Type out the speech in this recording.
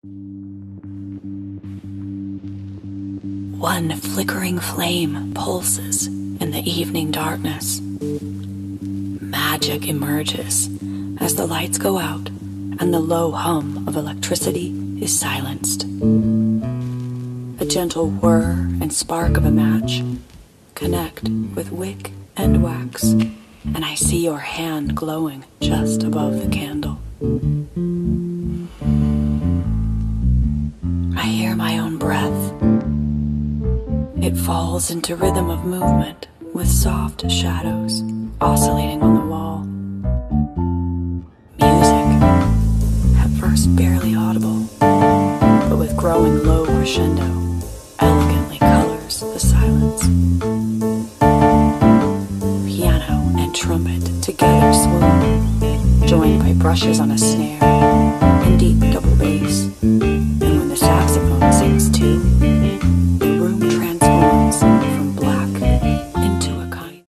One flickering flame pulses in the evening darkness. Magic emerges as the lights go out and the low hum of electricity is silenced. A gentle whir and spark of a match connect with wick and wax, and I see your hand glowing just above the candle. I hear my own breath. It falls into rhythm of movement with soft shadows oscillating on the wall. Music, at first barely audible, but with growing low crescendo, elegantly colors the silence. Piano and trumpet together swoon, joined by brushes on a snare and deep double bass.